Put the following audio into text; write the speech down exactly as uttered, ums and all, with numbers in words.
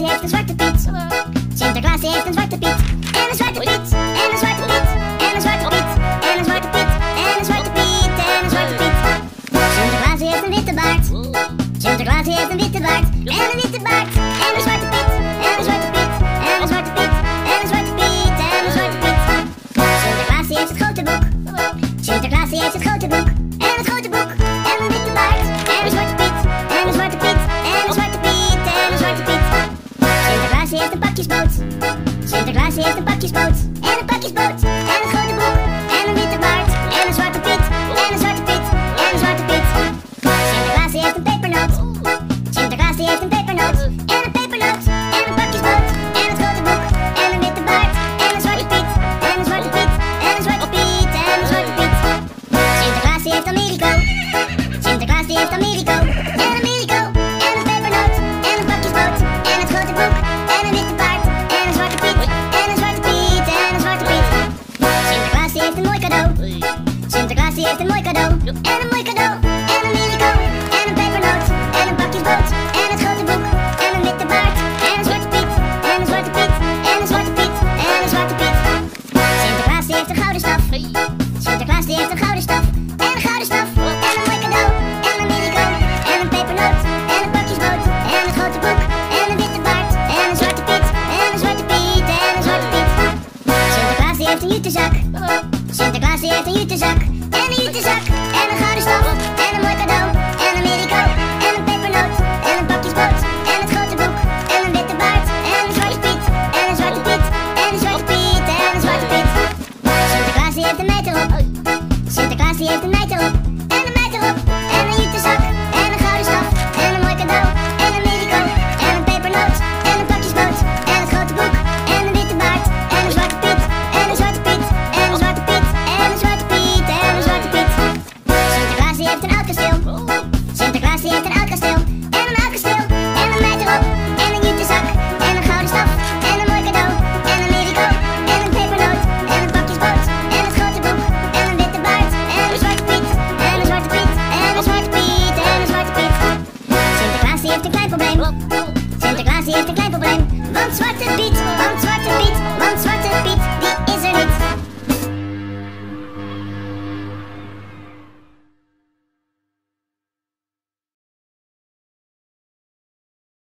heeft een zwarte Piet. Sinterklaas heeft een zwarte Piet. En een zwarte Piet. En een zwarte Piet. En een zwarte Piet. En een zwarte Piet. En een zwarte Piet. En een zwarte Piet. Sinterklaas heeft een witte baard. Sinterklaas heeft een witte baard. En een witte baard. En een zwarte Piet. En een zwarte Piet. En een zwarte Piet. En een zwarte Piet. En een zwarte Piet. Sinterklaas heeft het grote boek. Sinterklaas heeft het grote boek. En het grote boek. En een witte baard. En een zwarte Piet. En een zwarte Piet. En een zwarte Piet. En een zwarte Piet. Sinterklaas heeft een pakjesboot. Sinterklaas heeft een pakjesboot.